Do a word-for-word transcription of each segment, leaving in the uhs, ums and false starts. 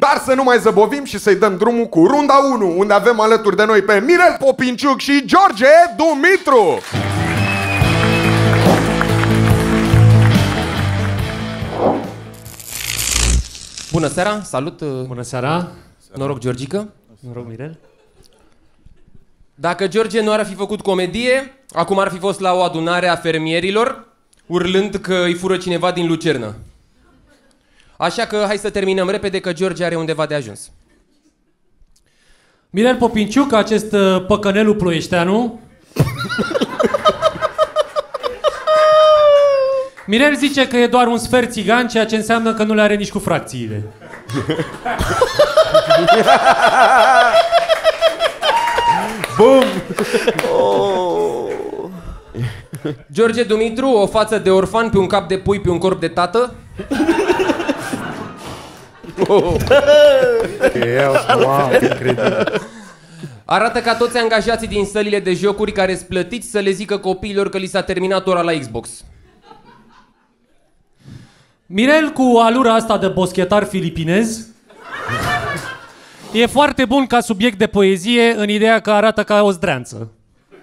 Dar să nu mai zăbovim și să-i dăm drumul cu runda unu, unde avem alături de noi pe Mirel Popinciuc și George Dumitru. Bună seara, salut! Bună seara! Noroc, Georgică! Noroc, Mirel! Dacă George nu ar fi făcut comedie, acum ar fi fost la o adunare a fermierilor, urlând că îi fură cineva din lucernă. Așa că hai să terminăm repede, că George are undeva de ajuns. Mirel Popinciuc, acest uh, păcănelul ploieșteanu. Mirel zice că e doar un sfert țigan, ceea ce înseamnă că nu le are nici cu fracțiile. Bum! Oh. George Dumitru, o față de orfan pe un cap de pui pe un corp de tată. Oh. Wow, incredibil. Arată ca toți angajații din sălile de jocuri care sunt plătiți să le zică copiilor că li s-a terminat ora la Xbox. Mirel, cu alura asta de boschetar filipinez, e foarte bun ca subiect de poezie, în ideea că arată ca o zdreanță.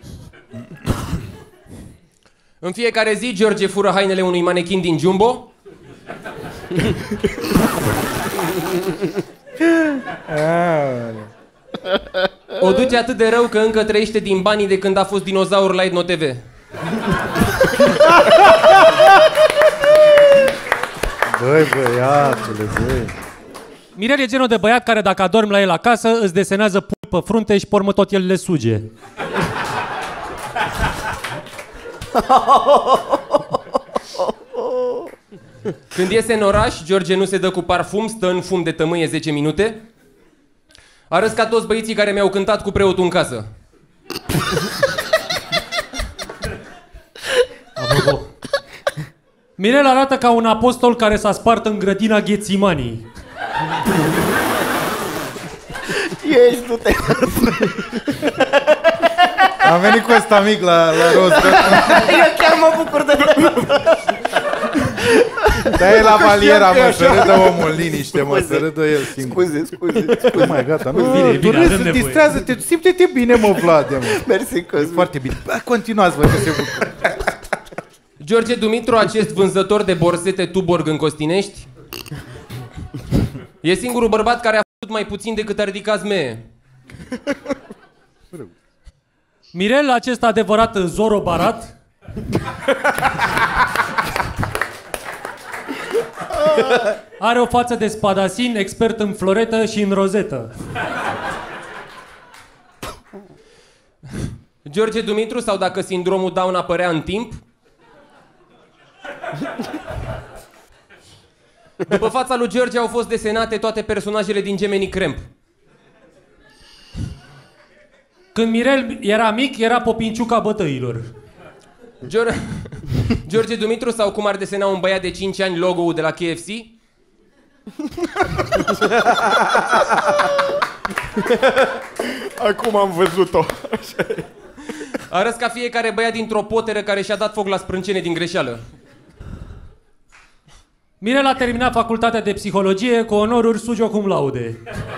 În fiecare zi, George fură hainele unui manechin din Jumbo. O duce atât de rău că încă trăiește din banii de când a fost dinozaur la Etno T V. Băi, băiatule, băi. Mirel e genul de băiat care dacă adormi la el acasă îți desenează pui pe frunte și pe urmă tot el le suge. Când iese în oraș, George nu se dă cu parfum, stă în fum de tămâie zece minute. Arăți ca toți băieții care mi-au cântat cu preotul în casă. Apropo. Mirel arată ca un apostol care s-a spart în grădina Ghețimanii. Ești, du-te. Am venit cu ăsta mic la, la rost. Eu chiar mă bucur de Dă-i la valiera, mă, să râdă omul, liniște, mă, să râdă el singur. Scuze, scuze, Oh scuze. my, gata, nu, Bine, tu bine, râzi, avem nevoie. distrează-te, simte-te bine, mă, Vlade, mă. Mersi, Cosmin. Foarte bine. Bă, continuați, vă, că se bucură. George Dumitru, acest vânzător de borsete Tuborg în Costinești, e singurul bărbat care a făcut mai puțin decât a ridicat zmeie. Mirel, acest adevărat Zoro Barat, are o față de spadasin, expert în floretă și în rozetă. George Dumitru, sau dacă sindromul Down apărea în timp, după fața lui George au fost desenate toate personajele din Gemini Cramp. Când Mirel era mic, era Popinciuca bătăilor. George, George Dumitru, sau cum ar desena un băiat de cinci ani logo-ul de la K F C. Acum am văzut-o. Arăți ca fiecare băiat dintr-o poteră care și-a dat foc la sprâncene din greșeală. Mirel a terminat facultatea de psihologie cu onoruri sugio cum laude.